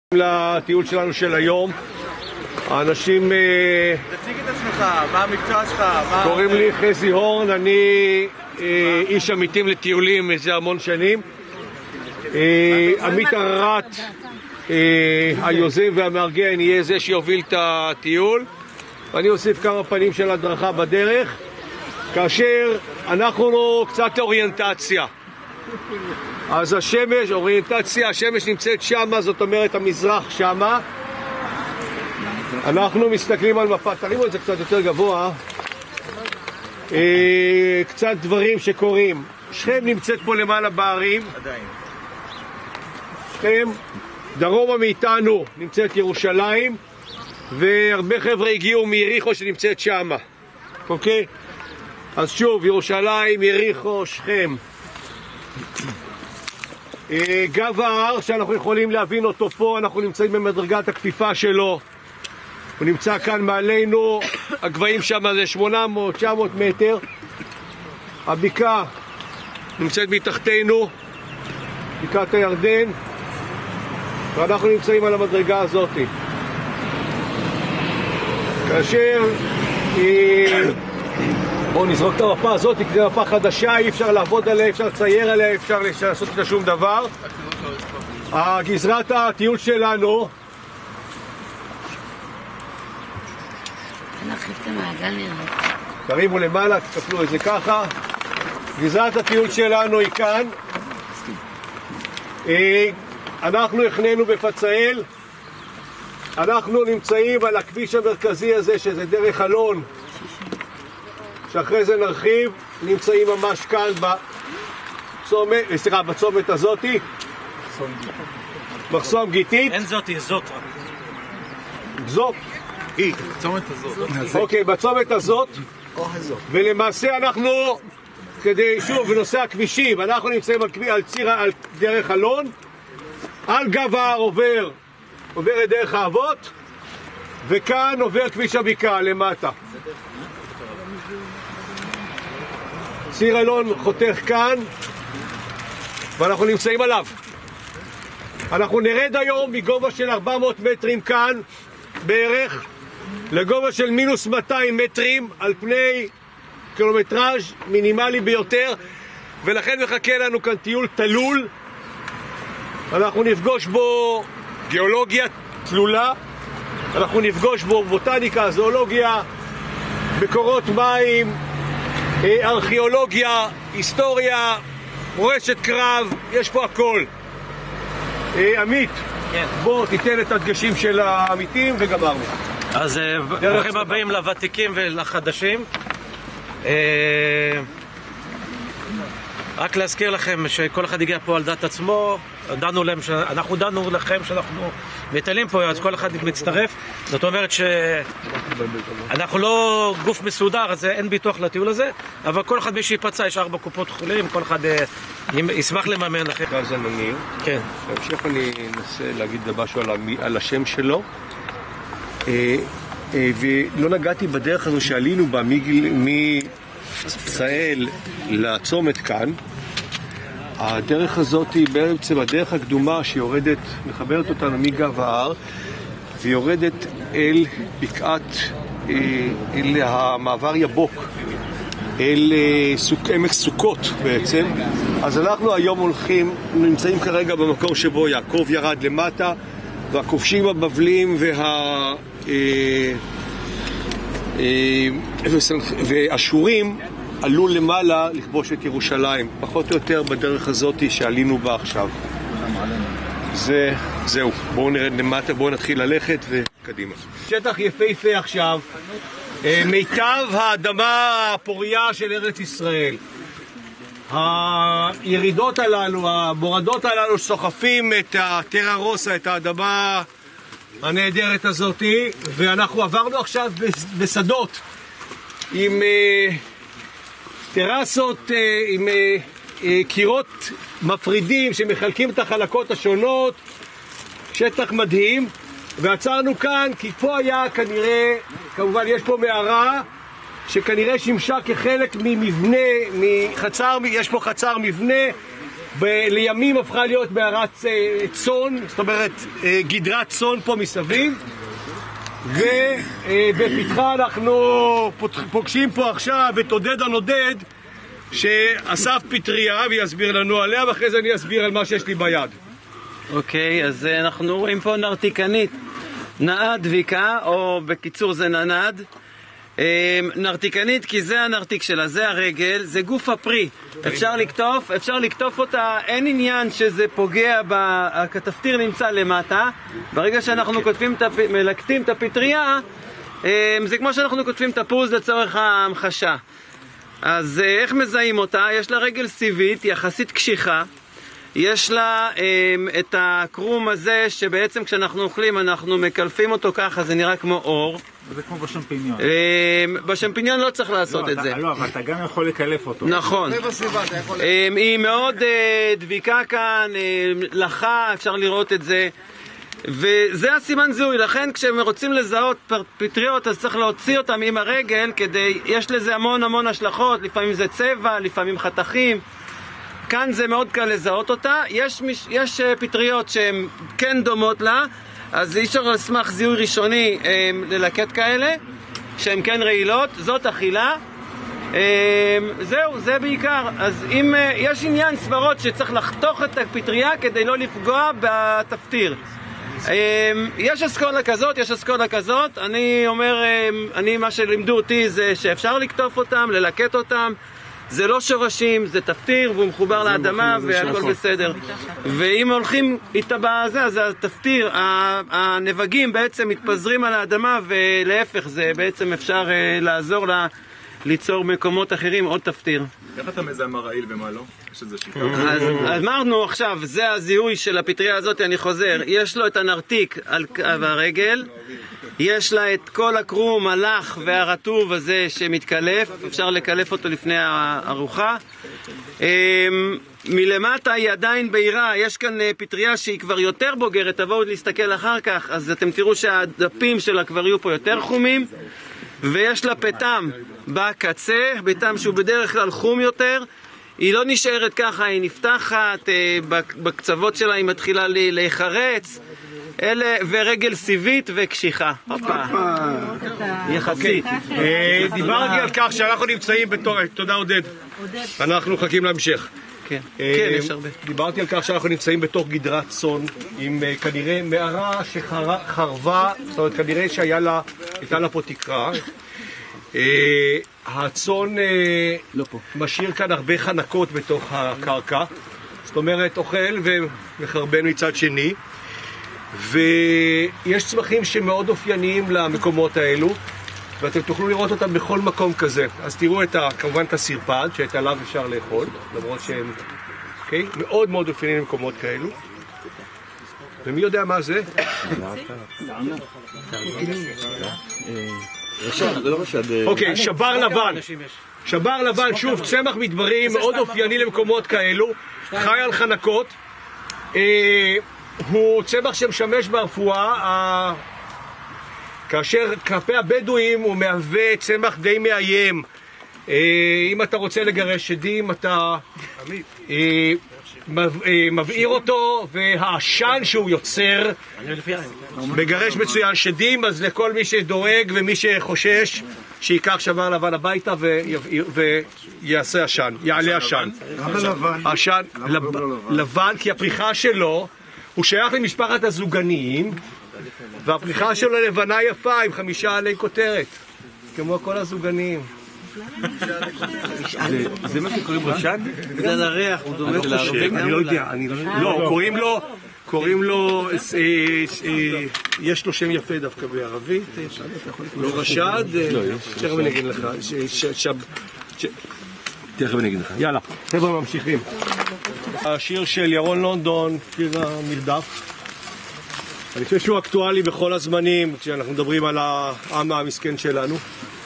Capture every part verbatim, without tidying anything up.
לטיול שלנו של היום. האנשים... תציג את עצמך, מה המקצוע שלך? קוראים לי חזי הורן, אני איש עמיתים לטיולים איזה המון שנים. עמית הררת, היוזם והמארגן, יהיה זה שיוביל את הטיול. אני אוסיף כמה פנים של הדרכה בדרך, כאשר אנחנו קצת אוריינטציה. אז השמש, אוריינטציה, השמש נמצאת שמה, זאת אומרת המזרח שמה. אנחנו מסתכלים על מפה, תרימו את זה קצת יותר גבוה. אה, קצת דברים שקורים. שכם נמצאת פה למעלה בערים. עדיין. שכם, דרומה מאיתנו נמצאת ירושלים, והרבה חבר'ה הגיעו מיריחו שנמצאת שמה. אוקיי? אז שוב, ירושלים, יריחו, שכם. גב ההר שאנחנו יכולים להבין אותו פה, אנחנו נמצאים במדרגת הכפיפה שלו, הוא נמצא כאן מעלינו, הגבהים שם זה שמונה מאות תשע מאות מטר. הבקעה נמצאת מתחתנו, בקעת הירדן, ואנחנו נמצאים על המדרגה הזאת. כאשר בואו נזרוק את המפה הזאת, כי זו מפה חדשה, אי אפשר לעבוד עליה, אי אפשר לצייר עליה, אי אפשר לעשות את שום דבר. גזרת הטיול שלנו, נרחיב את המעגל נראה. תרימו למעלה, תקפלו את זה ככה. גזרת הטיול שלנו היא כאן. אנחנו הכננו בפצאל. אנחנו נמצאים על הכביש המרכזי הזה, שזה דרך אלון, שאחרי זה נרחיב. נמצאים ממש כאן בצומת, סליחה, בצומת הזאתי, מחסום גיתית. אין זאתי, זאת זאת היא, בצומת הזאת. אוקיי, בצומת הזאת. ולמעשה אנחנו, כדי שוב בנושא הכבישים, אנחנו נמצאים על, על ציר, על דרך אלון. על גב ההר עובר עובר את דרך האבות, וכאן עובר כביש הבקעה למטה. ציר אלון חותך כאן, ואנחנו נמצאים עליו. אנחנו נרד היום מגובה של ארבע מאות מטרים כאן בערך לגובה של מינוס מאתיים מטרים על פני קילומטראז' מינימלי ביותר, ולכן מחכה לנו כאן טיול תלול. אנחנו נפגוש בו גיאולוגיה תלולה, אנחנו נפגוש בו בוטניקה, זואולוגיה, מקורות מים, ארכיאולוגיה, היסטוריה, מורשת קרב, יש פה הכל. עמית, כן. בוא תיתן את הדגשים של העמיתים וגמרנו. אז ברוכים הבאים לוותיקים ולחדשים. רק להזכיר לכם שכל אחד הגיע פה על דעת עצמו. דנו להם, אנחנו דנו לכם שאנחנו מטיילים פה, אז כל אחד מצטרף. זאת אומרת שאנחנו לא גוף מסודר, אז אין ביטוח לטיול הזה, אבל כל אחד מי שיפצע, יש ארבע קופות חולים, כל אחד ישמח לממן לכם. גז ענני. כן. בהמשך אני אנסה להגיד משהו על השם שלו. ולא נגעתי בדרך הזו שעלינו בה מפצאל לצומת כאן. הדרך הזאת היא בעצם הדרך הקדומה שיורדת, מחברת אותנו מגב ההר ויורדת אל בקעת, אל המעבר יבוק, אל סוק, עמק סוכות בעצם. אז אנחנו היום הולכים, נמצאים כרגע במקום שבו יעקב ירד למטה, והכובשים הבבלים וה... ואשורים עלו למעלה לכבוש את ירושלים, פחות או יותר בדרך הזאת שעלינו בה עכשיו. זה, זהו, בואו נרד למטה, בואו נתחיל ללכת וקדימה. שטח יפהפה עכשיו, מיטב האדמה הפוריה של ארץ ישראל. הירידות הללו, המורדות הללו סוחפים את הטרה רוסה, את האדמה הנהדרת הזאת, ואנחנו עברנו עכשיו בשדות עם טרסות, עם קירות מפרידים שמחלקים את החלקות השונות, שטח מדהים. ועצרנו כאן כי פה היה כנראה, כמובן יש פה מערה שכנראה שימשה כחלק ממבנה, מחצר, יש פה חצר מבנה ב- לימים הפכה להיות מערת אה, צאן, זאת אומרת אה, גדרת צאן פה מסביב, ובפתחה אנחנו פוגשים פה עכשיו את עודד הנודד שאסף פטריה ויסביר לנו עליה, ואחרי זה אני אסביר על מה שיש לי ביד. אוקיי, okay, אז אנחנו רואים פה נרתיקנית, נאה דביקה, או בקיצור זה ננד. נרתיקנית כי זה הנרתיק שלה, זה הרגל, זה גוף הפרי, אפשר לקטוף, אפשר לקטוף אותה, אין עניין שזה פוגע, הכתפתיר נמצא למטה, ברגע שאנחנו כותבים, מלקטים את הפטריה, זה כמו שאנחנו כותבים תפוז לצורך ההמחשה. אז איך מזהים אותה? יש לה רגל סיבית, יחסית קשיחה, יש לה um, את הקרום הזה שבעצם כשאנחנו אוכלים אנחנו מקלפים אותו ככה, זה נראה כמו אור. זה כמו בשמפיניון. Um, בשמפיניון לא צריך לעשות לא, את אתה, זה. לא, אבל אתה גם יכול לקלף אותו. נכון. um, היא מאוד uh, דביקה כאן, uh, לחה, אפשר לראות את זה. וזה הסימן זיהוי, לכן כשהם רוצים לזהות פטריות אז צריך להוציא אותם עם הרגל כדי, יש לזה המון המון השלכות, לפעמים זה צבע, לפעמים חתכים. כאן זה מאוד קל לזהות אותה. יש, יש פטריות שהן כן דומות לה, אז אי אפשר על סמך זיהוי ראשוני הם, ללקט כאלה שהן כן רעילות, זאת אכילה. הם, זהו, זה בעיקר. אז אם יש עניין סברות שצריך לחתוך את הפטריה כדי לא לפגוע בתפטיר, יש אסכולה כזאת, יש אסכולה כזאת. אני אומר, אני מה שלימדו אותי זה שאפשר לקטוף אותם, ללקט אותם. זה לא שורשים, זה תפטיר והוא מחובר לאדמה והכל בסדר. ואם הולכים איתה בזה, אז התפטיר, הנבגים בעצם מתפזרים על האדמה, ולהפך, זה בעצם אפשר לעזור לה ליצור מקומות אחרים עוד תפטיר. איך אתה מזהה מה רעיל ומה לא? יש איזה שיטה. אז אמרנו עכשיו, זה הזיהוי של הפטריה הזאת, אני חוזר. יש לו את הנרתיק על הרגל, יש לה את כל הקרום, הלח והרטוב הזה שמתקלף, אפשר לקלף אותו לפני הארוחה. מלמטה היא עדיין בהירה, יש כאן פטריה שהיא כבר יותר בוגרת, תבואו להסתכל אחר כך, אז אתם תראו שהדפים שלה כבר יהיו פה יותר חומים, ויש לה פטם בקצה, פטם שהוא בדרך כלל חום יותר, היא לא נשארת ככה, היא נפתחת, בקצוות שלה היא מתחילה להיחרץ, אלה, ורגל סיבית וקשיחה. הופה. יחסית. דיברתי על כך שאנחנו נמצאים בתור... תודה עודד. אנחנו מחכים להמשך. כן, כן, יש הרבה. דיברתי על כך שאנחנו נמצאים בתוך גדרת צאן, עם כנראה מערה שחרבה, זאת אומרת, כנראה שהייתה לה פה תקרה. הצאן משאיר כאן הרבה חנקות בתוך הקרקע, זאת אומרת, אוכל ומחרבן מצד שני. ויש צמחים שמאוד אופייניים למקומות האלו, ואתם תוכלו לראות אותם בכל מקום כזה. אז תראו את ה, כמובן את הסרפד, שאת עליו אפשר לאכול, למרות שהם אוקיי? מאוד מאוד אופייניים למקומות כאלו. ומי יודע מה זה? אוקיי, שבר לבן. שבר לבן, שוב, צמח מדברי מאוד אופייני למקומות כאלו, חי על חנקות. הוא צמח שמשמש ברפואה, כאשר כלפי הבדואים הוא מהווה צמח די מאיים. אם אתה רוצה לגרש שדים, אתה מבעיר אותו, והעשן שהוא יוצר מגרש מצוין שדים. אז לכל מי שדואג ומי שחושש, שיקח שבר לבן הביתה ויעשה עשן, יעלה עשן. למה לבן? עשן לבן כי הפריחה שלו, הוא שייך למשפחת הזוגניים, והפריחה שלו לבנה יפה עם חמישה עלי כותרת, כמו כל הזוגניים. זה מה שקוראים רשד? בגלל הריח, הוא דומה לערבי. אני לא יודע, לא, קוראים לו, קוראים לו, יש לו שם יפה דווקא בערבית, לא רשד, תכף אני אגיד לך, תכף אני אגיד לך, יאללה, חבר'ה ממשיכים. השיר של ירון לונדון, שיר המרדף, אני חושב שהוא אקטואלי בכל הזמנים כשאנחנו מדברים על העם המסכן שלנו,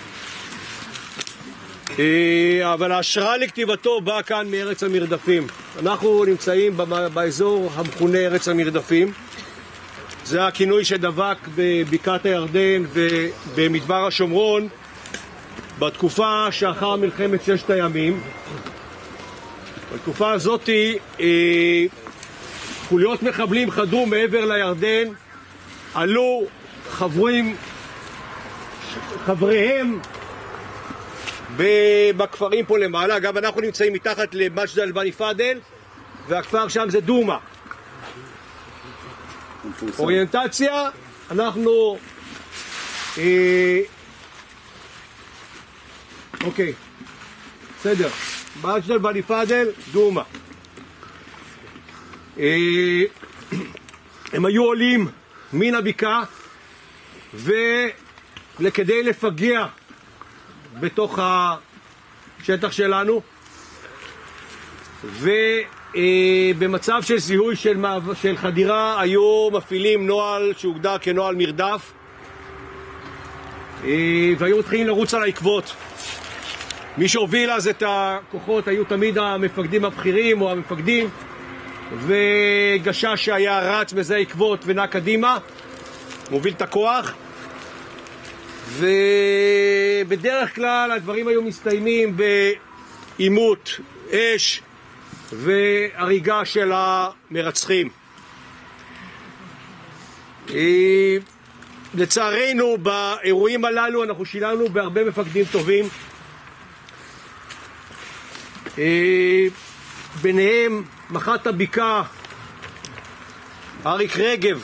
אבל ההשראה לכתיבתו באה כאן מארץ המרדפים. אנחנו נמצאים באזור המכונה ארץ המרדפים, זה הכינוי שדבק בבקעת הירדן ובמדבר השומרון בתקופה שאחר מלחמת ששת הימים. בתקופה הזאת אה, חוליות מחבלים חדרו מעבר לירדן, עלו חברים, חבריהם בכפרים פה למעלה. אגב, אנחנו נמצאים מתחת למג'דל בני פאדל, והכפר שם זה דומה. אוריינטציה, אנחנו אה, אוקיי, בסדר, מג'דל בני פאדל, דומה. אה, הם היו עולים מן הבקעה וכדי לפגע בתוך השטח שלנו, ובמצב של זיהוי של, של חדירה היו מפעילים נוהל שהוגדר כנוהל מרדף, והיו מתחילים לרוץ על העקבות. מי שהוביל אז את הכוחות היו תמיד המפקדים הבכירים או המפקדים, וגשש שהיה רץ בזה עקבות ונע קדימה, מוביל את הכוח. ובדרך כלל הדברים היו מסתיימים בעימות, אש והריגה של המרצחים. לצערנו באירועים הללו אנחנו שילמנו בהרבה מפקדים טובים, ביניהם מח"ט הבקעה אריק רגב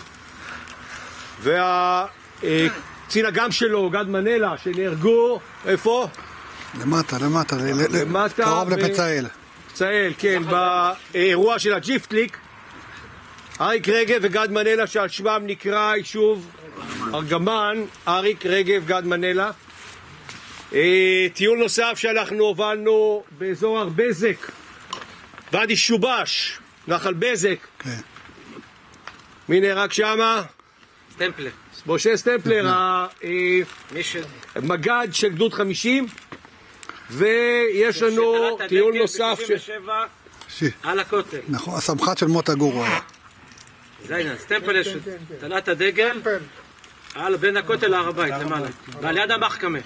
והקצין אג"ם שלו גד מנלה, שנהרגו איפה? למטה, למטה, למטה קרוב לפצאל. פצאל, כן, באירוע של הג'יפטליק. אריק רגב וגד מנלה, שעל שמם נקרא יישוב ארגמן, אריק רגב גד מנלה. טיול נוסף שאנחנו הובלנו באזור הר בזק, ואדי שובש, נחל בזק. כן. מי נהרג שמה? סטמפלר. משה סטמפלר, המג"ד של גדוד חמישים. ויש לנו טיול נוסף על הכותל. נכון, הסמח"ט של מוטה גורו. זה העניין, סטמפלר של תלת הדגל על בין הכותל להר הבית למעלה, ועל יד המחכמה.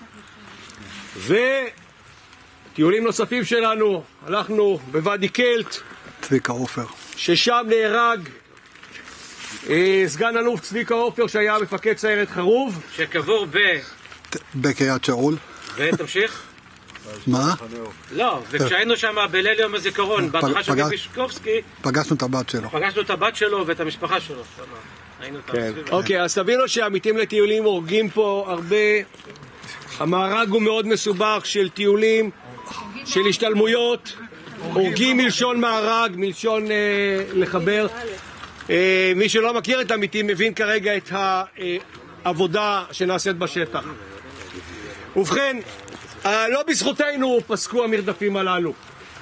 וטיולים נוספים שלנו, הלכנו בוואדי קלט, צביקה עופר, ששם נהרג אה, סגן אלוף צביקה עופר, שהיה מפקד סיירת חרוב, שקבור ב... בקריית שאול. ותמשיך? מה? לא, וכשהיינו שם בליל יום הזיכרון, בהדרכה של בישקובסקי, פגשנו את הבת שלו. פגשנו את הבת שלו ואת המשפחה שלו. אוקיי, אז תבינו שעמיתים לטיולים הורגים פה הרבה. המארג הוא מאוד מסובך של טיולים, של השתלמויות. הורגים מלשון מארג, מלשון לחבר. מי שלא מכיר את עמיתים מבין כרגע את העבודה שנעשית בשטח. ובכן, לא בזכותנו פסקו המרדפים הללו.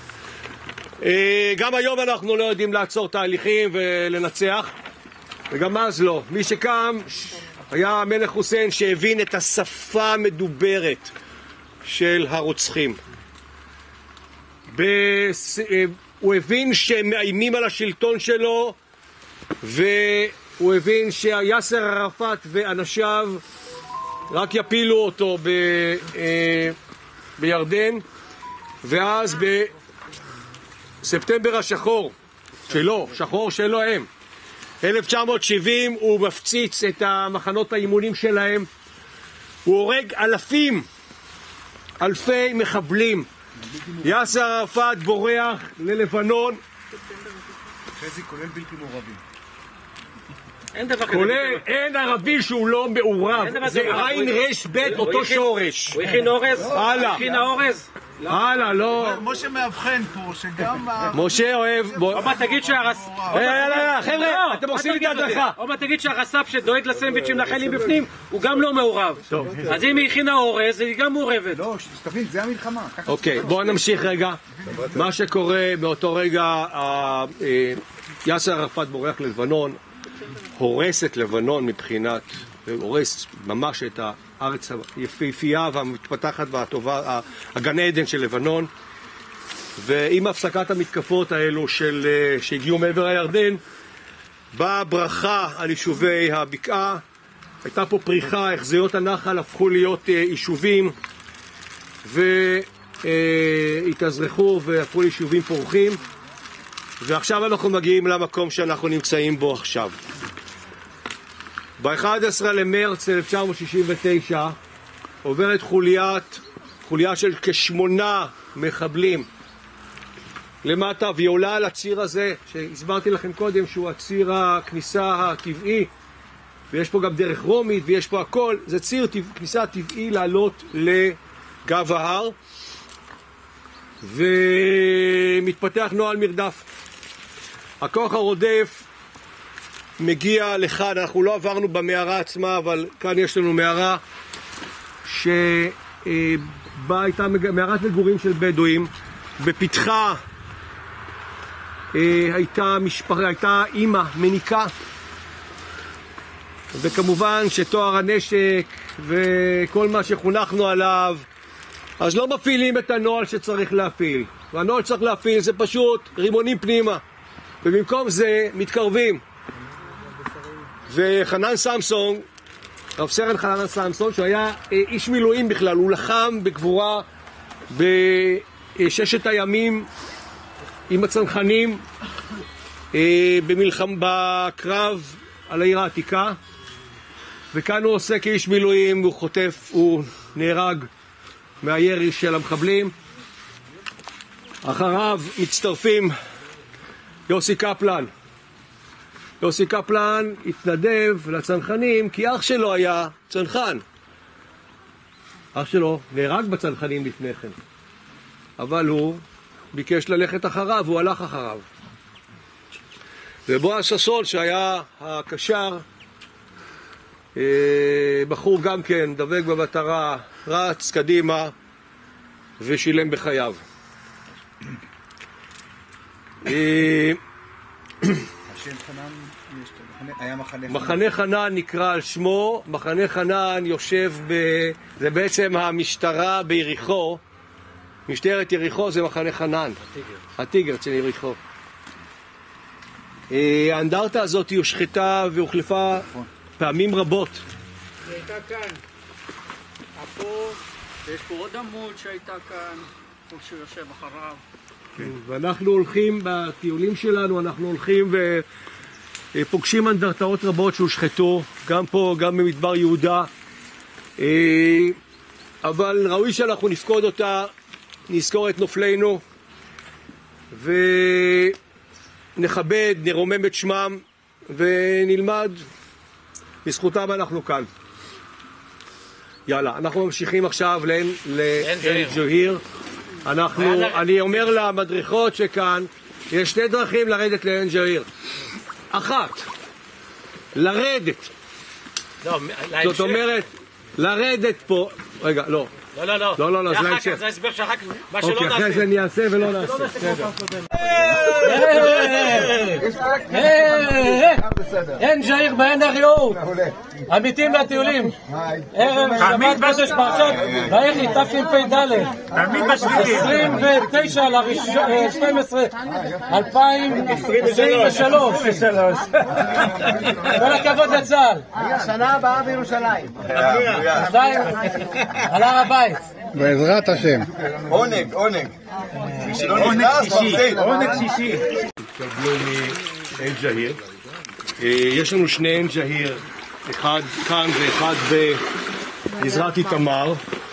גם היום אנחנו לא יודעים לעצור תהליכים ולנצח, וגם אז לא. מי שקם היה המלך חוסיין, שהבין את השפה המדוברת של הרוצחים. הוא הבין שהם מאיימים על השלטון שלו, והוא הבין שיאסר ערפאת ואנשיו רק יפילו אותו ב, אה, בירדן. ואז בספטמבר השחור שלו, שחור שלו הם, אלף תשע מאות שבעים, הוא מפציץ את המחנות האימונים שלהם. הוא הורג אלפים, אלפי מחבלים. יאסר ערפאת בורח ללבנון, חזי כולל בלתי מעורבים. אין דבר כזה. כולל, אין ערבי שהוא לא מעורב. זה עין רש בית אותו שורש. הוא הכין אורז? הלאה. הכין האורז? הלאה, לא. משה מאבחן פה שגם... משה אוהב... עוד מעט תגיד שהרס... יאללה, חבר'ה, אתם עושים לי את ההדרכה. עוד מעט תגיד שהרס"פ שדואג לסנדוויצ'ים לחיילים בפנים, הוא גם לא מעורב. אז אם היא הכינה אורז, היא גם מעורבת. לא, תבין, זה המלחמה. אוקיי, בואו נמשיך רגע. מה שקורה באותו רגע, יאסר ערפאת בורח ללבנון, הורס את לבנון מבחינת, הורס ממש את הארץ היפהפייה והמתפתחת והטובה, הגן עדן של לבנון. ועם הפסקת המתקפות האלו של, שהגיעו מעבר הירדן, באה ברכה על יישובי הבקעה. הייתה פה פריחה, החזיות הנחל הפכו להיות יישובים, אה, התאזרחו והפכו ליישובים פורחים, ועכשיו אנחנו מגיעים למקום שאנחנו נמצאים בו עכשיו. ב-אחד עשר למרץ אלף תשע מאות שישים ותשע עוברת חוליית, חוליה של כשמונה מחבלים למטה, והיא עולה על הציר הזה, שהסברתי לכם קודם שהוא הציר הכניסה הטבעי, ויש פה גם דרך רומית ויש פה הכל, זה ציר טבע, כניסה טבעי לעלות לגב ההר, ומתפתח נוהל מרדף. הכוח הרודף מגיע לכאן, אנחנו לא עברנו במערה עצמה, אבל כאן יש לנו מערה שבה הייתה מערת מגורים של בדואים, בפתחה הייתה משפחה, הייתה אימא מניקה, וכמובן שתואר הנשק וכל מה שחונכנו עליו, אז לא מפעילים את הנוהל שצריך להפעיל, והנוהל שצריך להפעיל זה פשוט רימונים פנימה, ובמקום זה מתקרבים. וחנן סמסון, רב סרן חנן סמסון, שהיה איש מילואים בכלל, הוא לחם בגבורה בששת הימים עם הצנחנים במלחם, בקרב על העיר העתיקה, וכאן הוא עושה כאיש מילואים, הוא חוטף, הוא נהרג מהירי של המחבלים. אחריו מצטרפים יוסי קפלן. יוסי קפלן התנדב לצנחנים כי אח שלו היה צנחן. אח שלו נהרג בצנחנים לפני כן, אבל הוא ביקש ללכת אחריו, הוא הלך אחריו. ובועז ששון שהיה הקשר, בחור גם כן דבק במטרה, רץ קדימה ושילם בחייו. היה מחנה מחנה חנן נקרא על שמו. מחנה חנן יושב ב... זה בעצם המשטרה ביריחו, משטרת יריחו זה מחנה חנן, הטיגר של יריחו. האנדרטה הזאת היא הושחתה והוחלפה פעמים רבות. היא הייתה כאן, פה, ויש פה עוד עמוד שהייתה כאן, הוא שיושב אחריו. ואנחנו הולכים בטיולים שלנו, אנחנו הולכים ופוגשים אנדרטאות רבות שהושחתו, גם פה, גם במדבר יהודה, אבל ראוי שאנחנו נפקוד אותה, נזכור את נופלינו ונכבד, נרומם את שמם ונלמד, בזכותם אנחנו כאן. יאללה, אנחנו ממשיכים עכשיו לעין ג'והיר. אנחנו, אני אומר למדריכות שכאן, יש שתי דרכים לרדת לעין ג'והיר. אחת, לרדת. זאת אומרת, לרדת פה, רגע, לא. לא, לא, לא. לא, לא, לא, זה ההמשך. זה ההסבר שאחר כך, מה שלא נעשה. אוקיי, אחרי זה אני אעשה ולא נעשה. אין ג'איר בעין הרעות, עמיתים לטיולים, ערב שבת קודש פרשת ויחי תשפ"ד, עשרים ותשע לשתים עשרה אלפיים עשרים ושלוש. כל הכבוד לצה"ל. השנה הבאה בירושלים. על הר הבית. בעזרת השם. עונג, עונג. עונג שישי. עונג שישי. התקבלו מעין ג'היר. יש לנו שני עין ג'היר, אחד כאן ואחד בגזרת איתמר.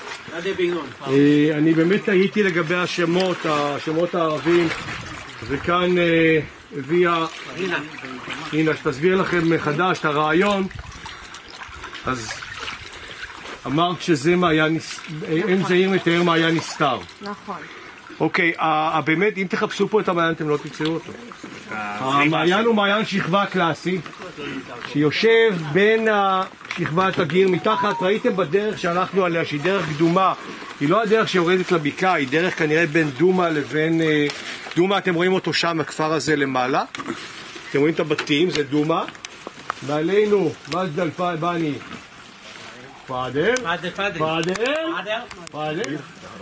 אני באמת הייתי לגבי השמות, השמות הערבים, וכאן הביאה הנה שתסביר לכם מחדש את הרעיון. אז אמרת שזה מעיין, עין ג'היר מתאר מעיין נסתר. נכון. אוקיי, באמת אם תחפשו פה את המעיין אתם לא תמצאו אותו. המעיין הוא מעיין שכבה קלאסי שיושב בין שכבת הגיר מתחת. ראיתם בדרך שהלכנו עליה שהיא דרך קדומה, היא לא הדרך שיורדת לבקעה, היא דרך כנראה בין דומה לבין דומה. אתם רואים אותו שם, הכפר הזה למעלה, אתם רואים את הבתים, זה דומה. מעלינו מג'ד אל-בני פאדר פאדר פאדר,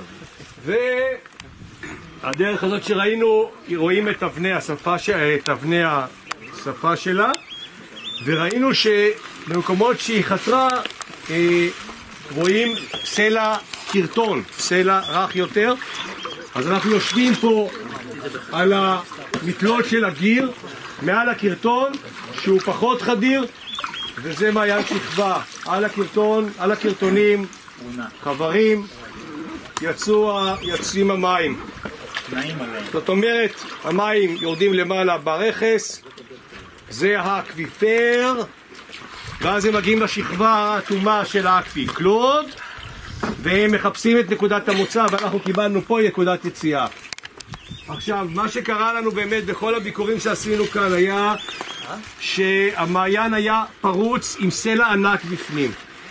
והדרך הזאת שראינו, רואים את אבני השפה, את אבני השפה שלה, וראינו שבמקומות שהיא חתרה רואים סלע קרטון, סלע רך יותר. אז אנחנו יושבים פה על המתלות של הגיר, מעל הקרטון שהוא פחות חדיר, וזה מעיין שכבה. על הקרטון, על הקרטונים, חברים, יצאו, יוצאים המים. זאת אומרת, המים יורדים למעלה ברכס, זה האקוויפר, ואז הם מגיעים לשכבה האטומה של האקוויקלוד, והם מחפשים את נקודת המוצא, ואנחנו קיבלנו פה נקודת יציאה. עכשיו, מה שקרה לנו באמת בכל הביקורים שעשינו כאן היה שהמעיין היה פרוץ עם סלע ענק בפנים.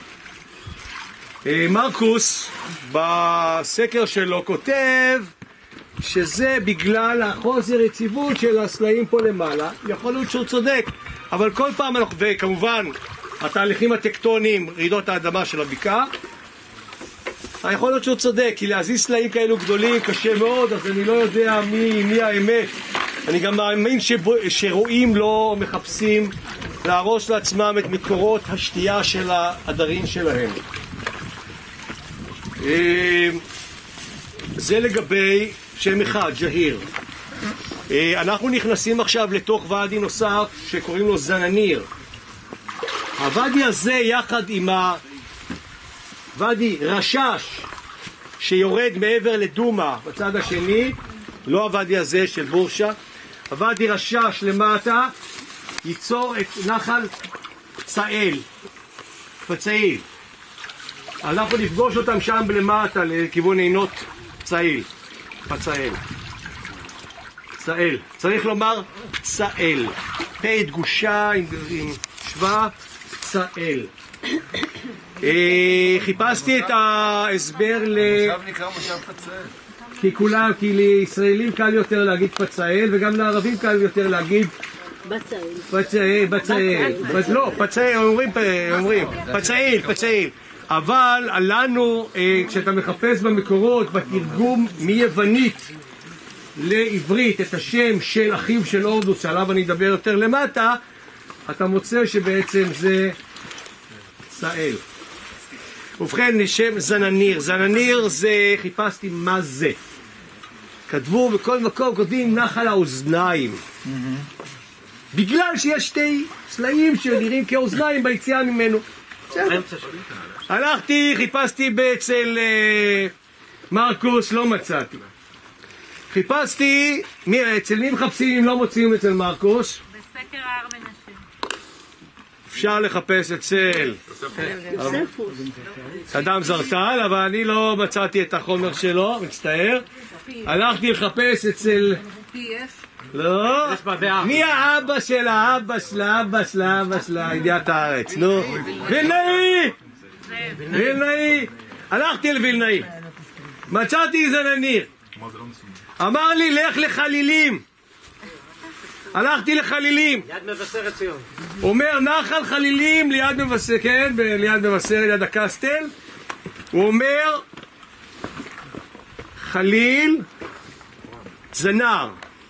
מרקוס בסקר שלו כותב שזה בגלל החוסר יציבות של הסלעים פה למעלה. יכול להיות שהוא צודק, אבל כל פעם אנחנו, וכמובן התהליכים הטקטוניים, רעידות האדמה של הבקעה, יכול להיות שהוא צודק, כי להזיז סלעים כאלו גדולים קשה מאוד, אז אני לא יודע מי, מי האמת. אני גם מאמין שרועים לא מחפשים להרוס לעצמם את מקורות השתייה של העדרים שלהם. זה לגבי שם אחד, ג'היר. אנחנו נכנסים עכשיו לתוך ואדי נוסף שקוראים לו זנניר. הוואדי הזה יחד עם הוואדי רשש שיורד מעבר לדומה בצד השני, לא הוואדי הזה של בורשה, הוואדי רשש למטה ייצור את נחל פצאל, פצאל. אנחנו נפגוש אותם שם למטה לכיוון עינות פצאל, פצאל, פצאל, צריך לומר פצאל, פ' דגושה עם, עם שווה, פצאל. חיפשתי את ההסבר ל... עכשיו נקרא מושב פצאל. כי כולם, כי לישראלים קל יותר להגיד פצאל, וגם לערבים קל יותר להגיד בצאל. פצאל, בצאל. לא, פצאל, אומרים, אומרים, פצאל, פצאל. אבל לנו, כשאתה מחפש במקורות, בתרגום מיוונית לעברית, את השם של אחיו של הורדוס, שעליו אני אדבר יותר למטה, אתה מוצא שבעצם זה פצאל. ובכן, שם זנניר. זנניר זה, חיפשתי מה זה. כתבו בכל מקום, כותבים נחל האוזניים. בגלל שיש שתי סלעים שנראים כאוזניים ביציאה ממנו. הלכתי, חיפשתי אצל מרקוס, לא מצאתי. חיפשתי, אצל מי מחפשים אם לא מוצאים אצל מרקוס? בסקר ההר מנשה. אפשר לחפש אצל אדם זרטל, אבל אני לא מצאתי את החומר שלו, מצטער. הלכתי לחפש אצל... לא, מי האבא של האבא של האבא של האבא של ידיעת הארץ? נו, וילנאי! וילנאי! הלכתי לוילנאי, מצאתי זנניר, אמר לי לך לחלילים. הלכתי לחלילים, ליד מבשרת ציון. אומר נחל חלילים ליד מבשרת, כן, ליד מבשרת, ליד הקסטל. הוא אומר חליל זנר,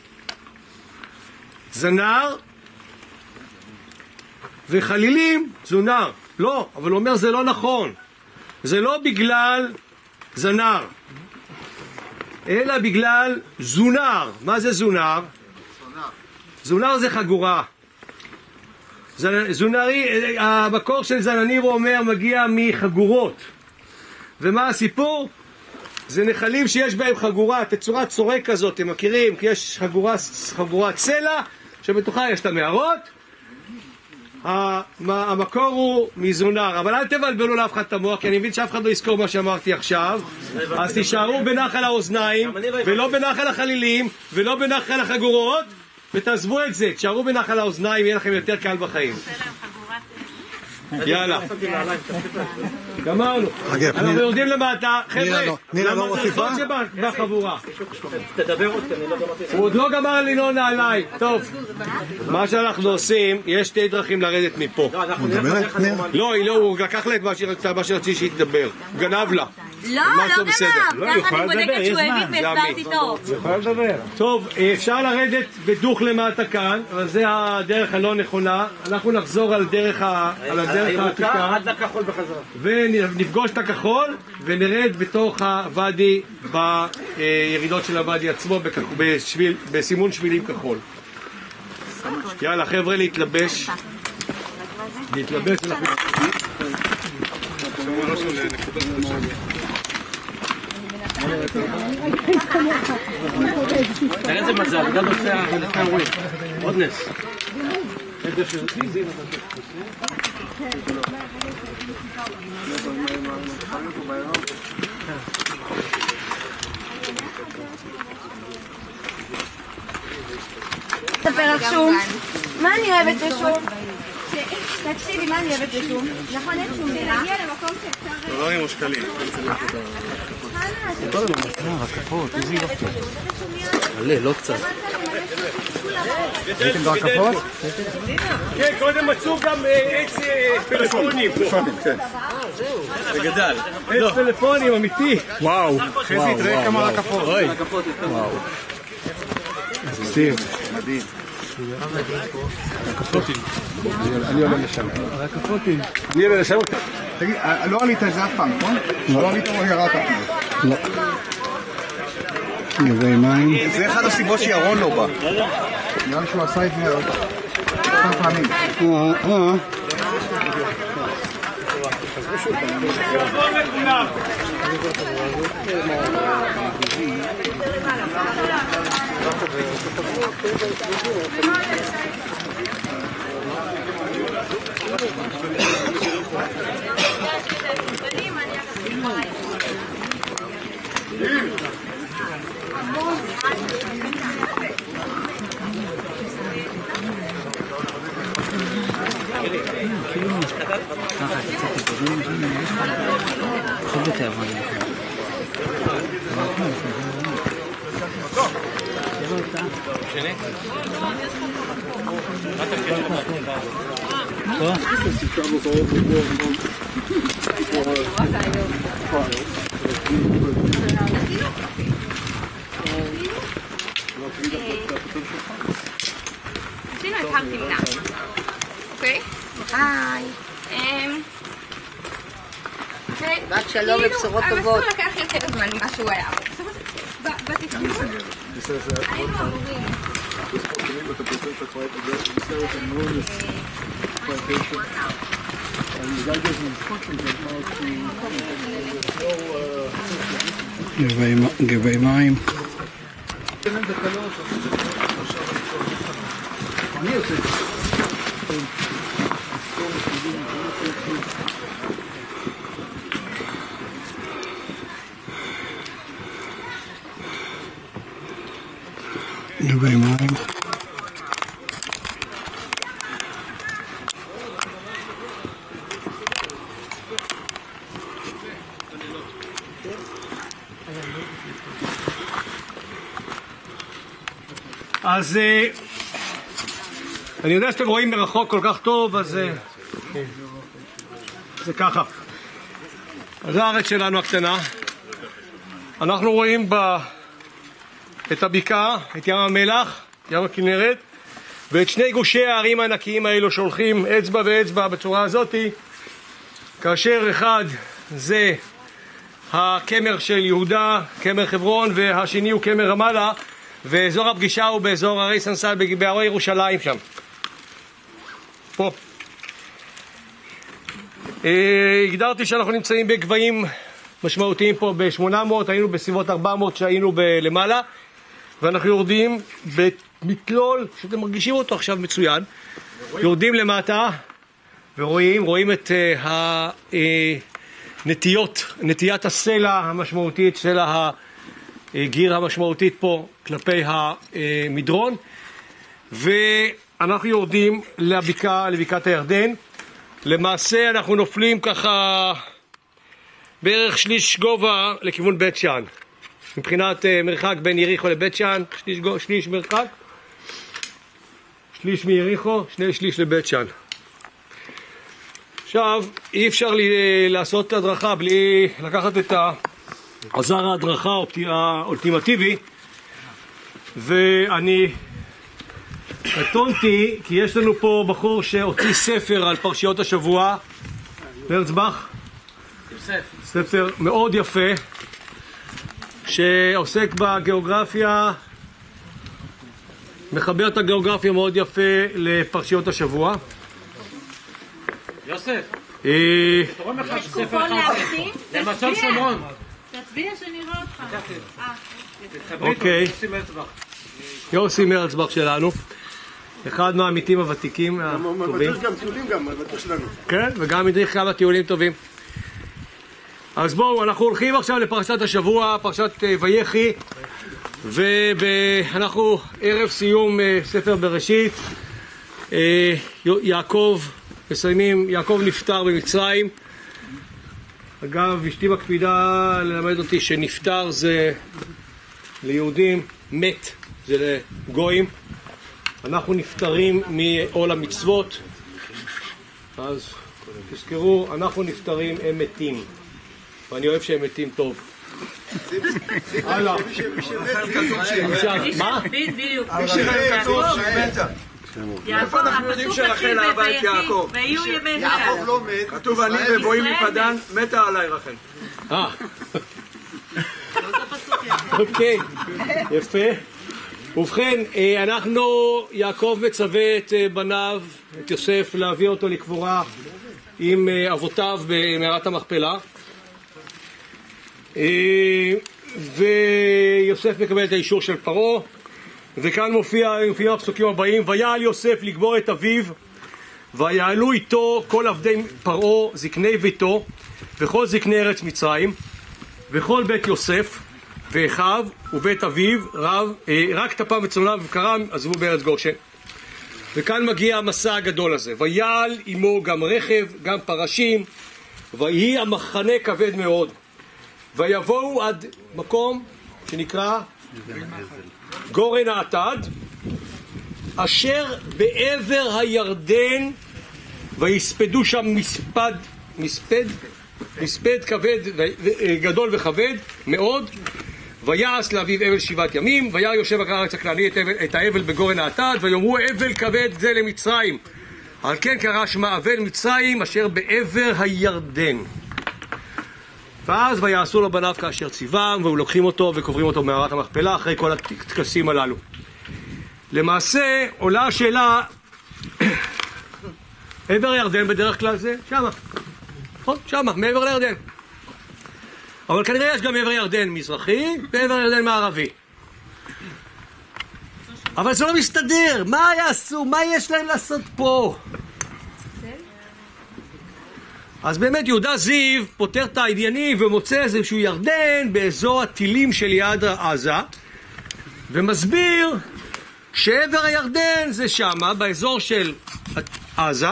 זנר וחלילים זונר. לא, אבל הוא אומר זה לא נכון, זה לא בגלל זנר אלא בגלל זונר. מה זה זונר? זונר זה חגורה. זונרי, המקור של זנניר הוא אומר מגיע מחגורות. ומה הסיפור? זה נחלים שיש בהם חגורה, תצורת צורק כזאת, אתם מכירים? כי יש חגורה, חגורת סלע שבתוכה יש את המערות. המקור הוא מזונר, אבל אל תבלבלו לאף אחד את המוח, כי אני מבין שאף אחד לא יזכור מה שאמרתי עכשיו. אז תישארו בנחל האוזניים, ולא בנחל החלילים, ולא בנחל החגורות, ותעזבו את זה, תשארו בנחל האוזניים, יהיה לכם יותר קל בחיים. יאללה, גמרנו. אנחנו יורדים למטה. חבר'ה, למדרכות שבחבורה. הוא עוד לא גמר לנעול נעליי. טוב, מה שאנחנו עושים, יש שתי דרכים לרדת מפה. לא, הוא לקח לה את מה שרציתי שהיא תדבר, גנב לה. לא, לא גנב. ככה אני בודקת שהוא הבין והסברתי טוב. יכולה לדבר. טוב, אפשר לרדת בדוך למטה כאן, אבל זה הדרך הלא נכונה. אנחנו נחזור על הדרך העתיקה. עד לכחול בחזרה. ונפגוש את הכחול, ונרד בתוך הוואדי, בירידות של הוואדי עצמו, בסימון שבילים כחול. יאללה, חבר'ה, להתלבש. להתלבש, אנחנו... תראה איזה מזל, גם נושא האירועים. עוד נס. ספר על שום. מה אני אוהבת בשום? תקשיבי, מה אני אוהבת בשום? נכון, אין שום, זה להגיע למקום שאפשר... דולרים או שקלים? מלא, לא קצת. ראיתם בהקפות? כן, קודם מצאו גם עץ פלאפונים פה. זה גדל. עץ פלאפונים, אמיתי. וואו. חזי, תראה כמה הקפות. וואו. שים. מדהים. הקפותים. אני עולה לשם. הקפותים. אני עולה לשם. תגיד, לא עלית את זה אף פעם, נכון? לא עלית או ירדת? לא. גבי מים. זה אחד הסיבות שירון לא בא. נראה לי שהוא עשה את זה כמה פעמים. אה, אה. עשינו את הר תמנע. אוקיי? היי. רק שלום ובשורות טובות. המסלול לקח יותר זמן ממה שהוא היה. בתכנון היינו אמורים. גבי מים. גבי מים. אז אני יודע שאתם רואים מרחוק כל כך טוב, אז זה ככה. אז זו הארץ שלנו הקטנה. אנחנו רואים בה את הבקעה, את ים המלח, ים הכנרת, ואת שני גושי הערים הענקיים האלו שהולכים אצבע ואצבע בצורה הזאת, כאשר אחד זה הקמר של יהודה, קמר חברון, והשני הוא קמר רמאללה, ואזור הפגישה הוא באזור הרי סנסל, בהרי ירושלים שם. פה. הגדרתי שאנחנו נמצאים בגבהים משמעותיים פה ב-שמונה מאות, היינו בסביבות ארבע מאות שהיינו למעלה, ואנחנו יורדים במתלול, שאתם מרגישים אותו עכשיו מצוין, יורדים למטה ורואים, רואים את הנטיות, נטיית הסלע המשמעותית, סלע הגיר המשמעותית פה כלפי המדרון, ואנחנו יורדים לבקעה, לבקעת הירדן. למעשה אנחנו נופלים ככה בערך שליש גובה לכיוון בית שאן, מבחינת מרחק בין יריחו לבית שאן, שליש, שליש מרחק, שליש מיריחו, שני שליש לבית שאן. עכשיו, אי אפשר לי לעשות הדרכה בלי לקחת את עזר ההדרכה האולטימטיבי, ואני קטונתי כי יש לנו פה בחור שהוציא ספר על פרשיות השבוע, מרצבך, ספר מאוד יפה שעוסק בגיאוגרפיה, מחבר את הגיאוגרפיה מאוד יפה לפרשיות השבוע. יוסף, תורם לך ספר אחד למצב שומרון. תצביע שנראה אותך. אוקיי, יוסי מרצבך שלנו, אחד מהעמיתים הוותיקים הטובים. מדריך גם טיולים גם, בטוח שלנו. כן, וגם מדריך כמה טיולים טובים. אז בואו, אנחנו הולכים עכשיו לפרשת השבוע, פרשת ויחי, ואנחנו ערב סיום ספר בראשית. יעקב, מסיימים, יעקב נפטר במצרים. אגב, אשתי מקפידה ללמד אותי שנפטר זה ליהודים, מת זה לגויים. אנחנו נפטרים מעול המצוות, אז תזכרו, אנחנו נפטרים, הם מתים, ואני אוהב שהם מתים טוב. הלאה. מה? בדיוק. איפה אנחנו יודעים שרחל אהבה את יעקב? יעקב לא מת. כתוב אני בבואי מפדן, מתה עליי רחל. אה. אוקיי, יפה. ובכן, אנחנו, יעקב מצווה את בניו, את יוסף, להביא אותו לקבורה עם אבותיו במערת המכפלה. ויוסף מקבל את האישור של פרעה, וכאן מופיע, מופיע הפסוקים הבאים: ויעל יוסף לגמור את אביו, ויעלו איתו כל עבדי פרעה, זקני ביתו, וכל זקני ארץ מצרים, וכל בית יוסף, ואחיו ובית אביו, רב, אה, רק טפם וצאנם ובקרם עזבו בארץ גושן. וכאן מגיע המסע הגדול הזה. ויעל עמו גם רכב, גם פרשים, ויהי המחנה כבד מאוד. ויבואו עד מקום שנקרא גורן האטד, אשר בעבר הירדן, ויספדו שם מספד, מספד, מספד כבד, גדול וכבד מאוד. ויעש לאביו אבל שבעת ימים, וירא יושב הארץ הכנעני את האבל בגורן האטד, ויאמרו אבל כבד זה למצרים. על כן קרא שמה אבל מצרים אשר בעבר הירדן. ואז ויעשו לו בניו כאשר ציוום, והוא לוקחים אותו וקוברים אותו במערת המכפלה אחרי כל הטקסים הללו. למעשה עולה השאלה, עבר הירדן בדרך כלל זה שמה, נכון? שמה, מעבר לירדן. אבל כנראה יש גם עבר ירדן מזרחי ועבר ירדן מערבי. אבל זה לא מסתדר, מה יעשו? מה יש להם לעשות פה? אז באמת יהודה זיו פותר את העניינים ומוצא איזשהו ירדן באזור הטילים של יד עזה, ומסביר שעבר הירדן זה שמה, באזור של עזה,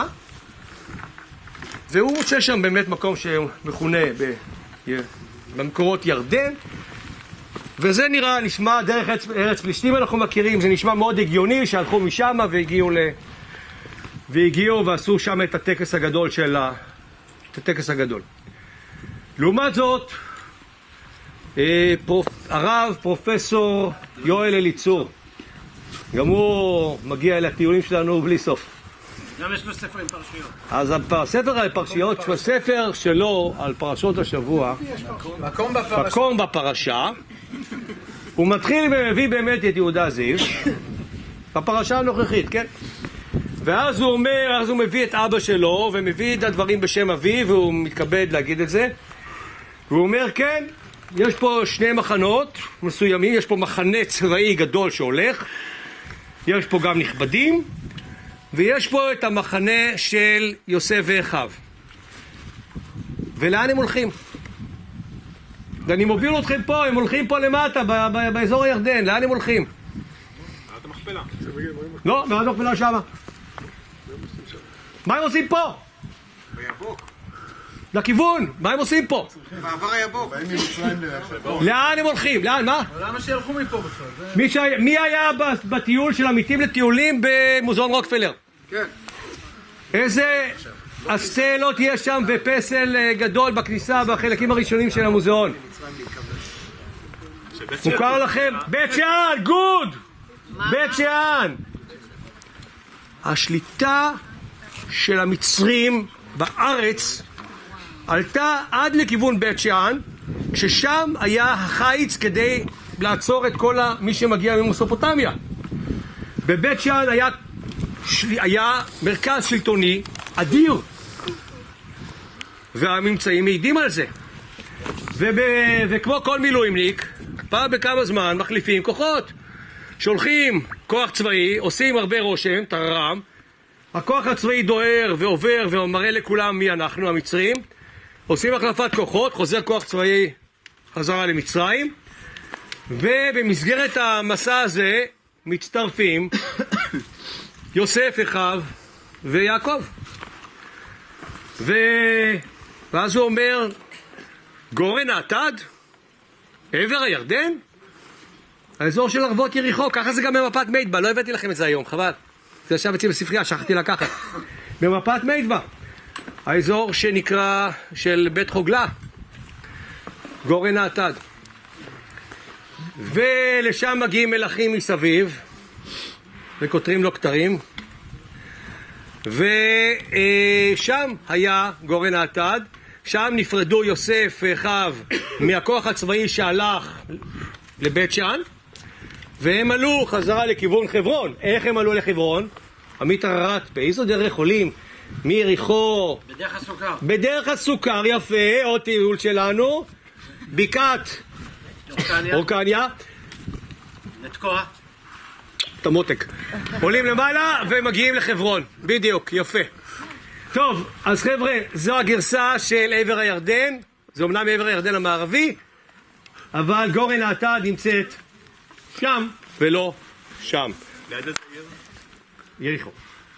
והוא מוצא שם באמת מקום שמכונה במקורות ירדן, וזה נראה, נשמע דרך ארץ, ארץ פלישתים אנחנו מכירים, זה נשמע מאוד הגיוני שהלכו משם והגיעו ל... והגיעו ועשו שם את הטקס הגדול של ה... את הטקס הגדול. לעומת זאת, פרופ... הרב פרופסור יואל אליצור, גם הוא מגיע אל הטיולים שלנו בלי סוף. גם יש לו ספר עם פרשיות. אז הספר על פרשיות, הספר שלו על פרשות השבוע, מקום בפרשה. מקום בפרשה, הוא מתחיל ומביא באמת את יהודה זיו, בפרשה הנוכחית, כן? ואז הוא אומר, אז הוא מביא את אבא שלו, ומביא את הדברים בשם אביו, והוא מתכבד להגיד את זה. והוא אומר, כן, יש פה שני מחנות מסוימים, יש פה מחנה צבאי גדול שהולך, יש פה גם נכבדים, ויש פה את המחנה של יוסף ואחיו. ולאן הם הולכים? ואני מוביל אתכם פה, הם הולכים פה למטה, ב- ב- באזור הירדן, לאן הם הולכים? מערת המכפלה. לא, מערת המכפלה שמה. מה הם עושים פה? ביבוק. לכיוון, מה הם עושים פה? מעבר היבוק. לאן הם הולכים? לאן, מה? למה שילכו מפה בכלל? מי, ש... מי היה בטיול של עמיתים לטיולים במוזיאון רוקפלר? כן. איזה הסטלות יש שם ופסל גדול בכניסה בחלקים הראשונים של המוזיאון? מוכר לכם? בית שאן, גוד! בית שאן! השליטה של המצרים בארץ עלתה עד לכיוון בית שאן, ששם היה החיץ כדי לעצור את כל מי שמגיע ממסופוטמיה. בבית שאן היה, היה מרכז שלטוני אדיר, והממצאים מעידים על זה. וב, וכמו כל מילואימניק, פעם בכמה זמן מחליפים כוחות. שולחים כוח צבאי, עושים הרבה רושם, טררם, הכוח הצבאי דוהר ועובר ומראה לכולם מי אנחנו, המצרים, עושים החלפת כוחות, חוזר כוח צבאי חזרה למצרים, ובמסגרת המסע הזה מצטרפים יוסף, אחיו ויעקב. ו... ואז הוא אומר, גורן האטד, עבר הירדן, האזור של ערבות יריחו, ככה זה גם במפת מידבא, לא הבאתי לכם את זה היום, חבל. זה ישב אצלי בספרייה, שכחתי לקחת. במפת מידבא, האזור שנקרא של בית חוגלה, גורן האטד. ולשם מגיעים מלכים מסביב, וכותרים לו כתרים, ושם היה גורן האטד, שם נפרדו יוסף ואחיו מהכוח הצבאי שהלך לבית שאן, והם עלו חזרה לכיוון חברון. איך הם עלו לחברון? עמית הררת, באיזו דרך עולים? מיריחו? בדרך הסוכר. בדרך הסוכר, יפה, עוד טיול שלנו. בקעת אורקניה. לתקוע. את המותק. עולים למעלה ומגיעים לחברון. בדיוק, יפה. טוב, אז חבר'ה, זו הגרסה של עבר הירדן. זה אומנם עבר הירדן המערבי, אבל גורן האטד נמצאת שם ולא שם. ליד איזה עיר? יריחו.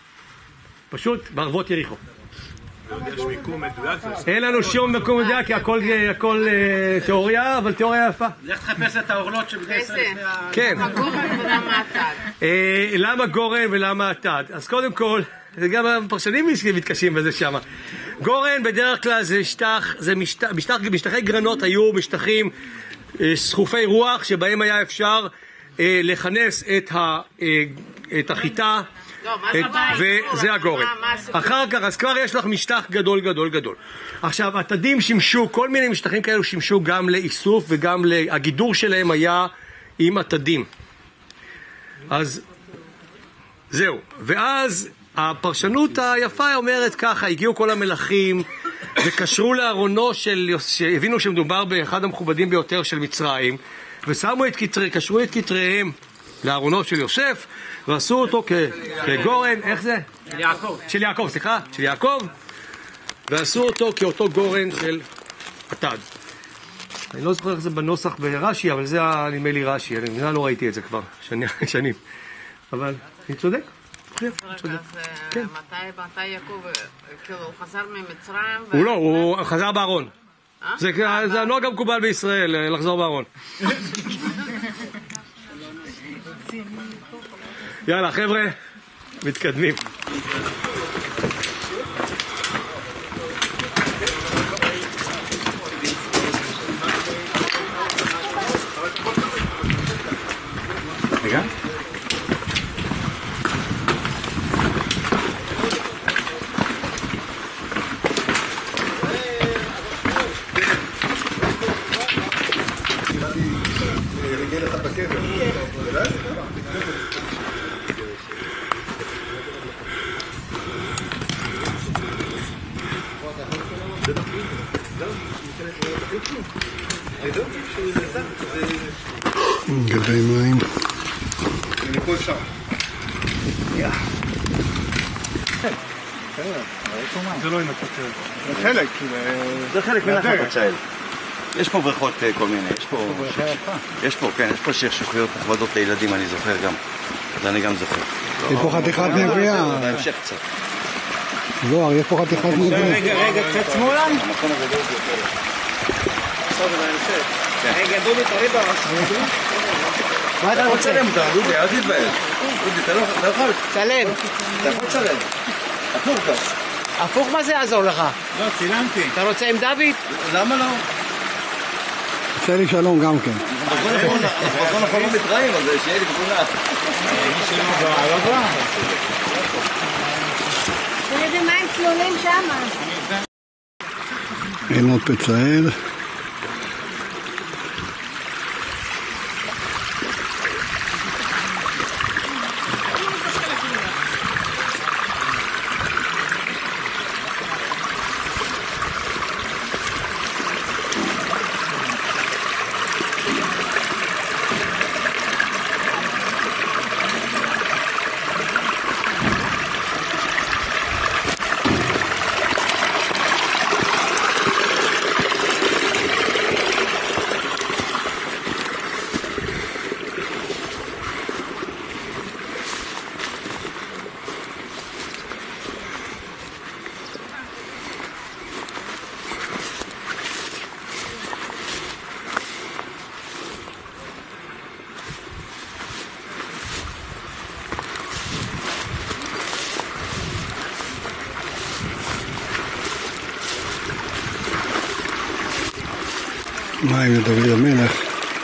פשוט בערבות יריחו. יש מיקום מדויק? אין לנו שום מקום מדויק, כי הכל, הכל uh, תיאוריה, אבל תיאוריה יפה. לך תחפש את האורלות שבני ישראל. כן. הגורן ולמה האטד? Uh, למה גורן ולמה האטד? אז קודם כל, זה גם הפרשנים מתקשים בזה שם. גורן בדרך כלל זה משטח, זה משטח, משטח, משטחי גרנות היו משטחים uh, סחופי רוח, שבהם היה אפשר uh, לכנס את, ה, uh, את החיטה, וזה הגורן. אחר כך, אז כבר יש לך משטח גדול גדול גדול. עכשיו, עתדים שימשו, כל מיני משטחים כאלו שימשו גם לאיסוף, וגם הגידור שלהם היה עם עתדים. אז זהו. ואז הפרשנות היפה אומרת ככה, הגיעו כל המלכים וקשרו לארונו של, שהבינו שמדובר באחד המכובדים ביותר של מצרים, ושמו את כתרי, קשרו את כתריהם לארונו של יוסף, ועשו אותו כגורן, איך זה? של יעקב. של יעקב, סליחה, של יעקב, ועשו אותו כאותו גורן של עתד. אני לא זוכר איך זה בנוסח ברש"י, אבל זה נדמה לי רש"י, אני לא ראיתי את זה כבר שנים. אבל אני צודק. מתי יעקב, כאילו, הוא חזר ממצרים? הוא לא, הוא חזר בארון. זה הנוהג המקובל בישראל, לחזור בארון. יאללה, חבר'ה, מתקדמים. רגע. גבי מים. מפה אפשר. זה לא ינקות. זה חלק. זה חלק מנחת צאל. יש פה בריכות כל מיני, יש פה... יש פה, כן, יש פה שכשוכיות מכבדות לילדים, אני זוכר גם. זה אני גם זוכר. יש פה חתיכת נביאה. בהמשך קצת. זוהר, יש פה חתיכת נביאה. רגע, רגע, קצת שמאלן? המקום הגדול ביותר. עכשיו זה בהמשך. רגע, דודי, תריד בראש. מה אתה רוצה להם אותה, דודי? אל תתבאל. דודי, אתה לא יכול... צלם. אתה יכול לצלם. הפוך גם. הפוך מה זה יעזור לך? לא, צילמתי. אתה רוצה עם דוד? למה לא? עושה לי שלום גם כן. אנחנו לא יכולים מתראים, אז שיהיה לי תמונה. מי שלא בערבה. איזה מים צלולים שמה. עינות פצאל. מים לדוד המלך.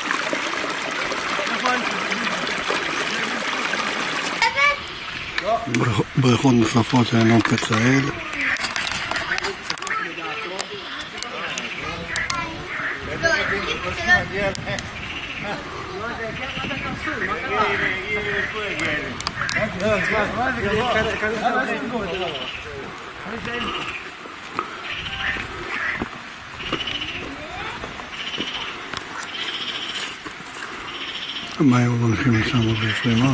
בריכות נוספות של עינות פצאל. המים הולכים לשם בפרימה.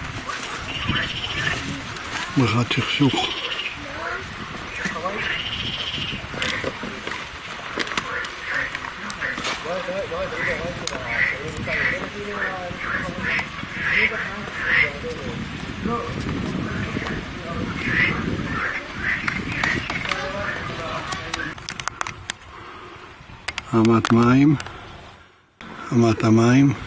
בריכת שכשוך. אמת מים, אמת המים.